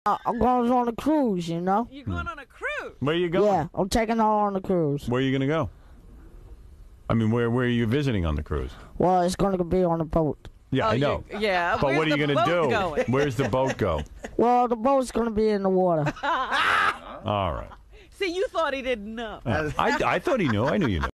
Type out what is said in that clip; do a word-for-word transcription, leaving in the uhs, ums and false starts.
Uh, I'm going on a cruise, you know? You're going on a cruise? Where are you going? Yeah, I'm taking her on a cruise. Where are you going to go? I mean, where where are you visiting on the cruise? Well, it's going to be on a boat. Yeah, Oh, I know. you- yeah. But Where's what are you the going to boat do? going? Where's the boat go? Well, the boat's going to be in the water. All right. See, you thought he didn't know. I, I thought he knew. I knew you knew.